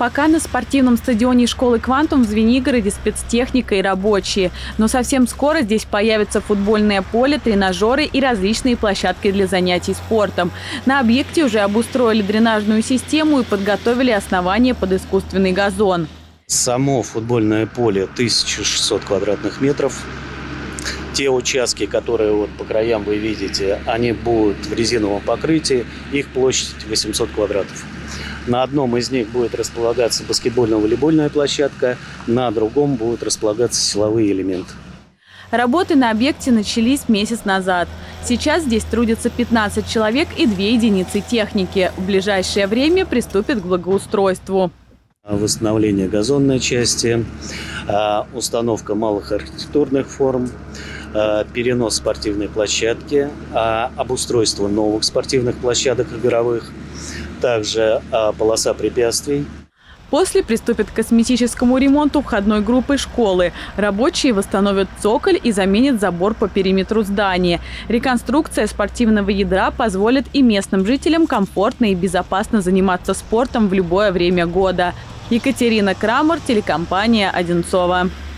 Пока на спортивном стадионе школы «Квантум» в Звенигороде спецтехника и рабочие. Но совсем скоро здесь появится футбольное поле, тренажеры и различные площадки для занятий спортом. На объекте уже обустроили дренажную систему и подготовили основание под искусственный газон. Само футбольное поле 1600 квадратных метров. Те участки, которые вот по краям вы видите, они будут в резиновом покрытии. Их площадь 800 квадратов. На одном из них будет располагаться баскетбольно-волейбольная площадка, на другом будут располагаться силовые элементы. Работы на объекте начались месяц назад. Сейчас здесь трудятся 15 человек и 2 единицы техники. В ближайшее время приступят к благоустройству. Восстановление газонной части, установка малых архитектурных форм, перенос спортивной площадки, обустройство новых спортивных площадок игровых, также полоса препятствий. После приступят к косметическому ремонту входной группы школы. Рабочие восстановят цоколь и заменят забор по периметру здания. Реконструкция спортивного ядра позволит и местным жителям комфортно и безопасно заниматься спортом в любое время года. Екатерина Крамер, телекомпания «Одинцово».